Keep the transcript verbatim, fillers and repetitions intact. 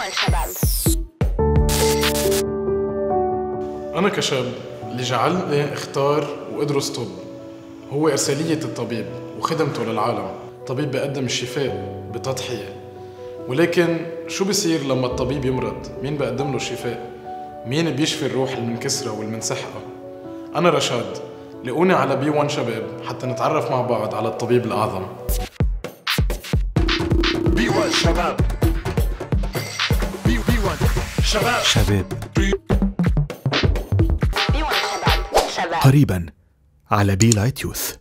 وان شباب. أنا كشاب اللي جعلني اختار وأدرس طب هو إرسالية الطبيب وخدمته للعالم. الطبيب بيقدم الشفاء بتضحية، ولكن شو بصير لما الطبيب يمرض؟ مين بيقدم له الشفاء؟ مين بيشفي الروح المنكسرة والمنسحقة؟ أنا رشاد، لقوني على بي وان شباب حتى نتعرف مع بعض على الطبيب الأعظم. بي وان شباب. بي بي وان شباب. شباب. بي وان شباب. شباب. قريبا على بي لايت يوث.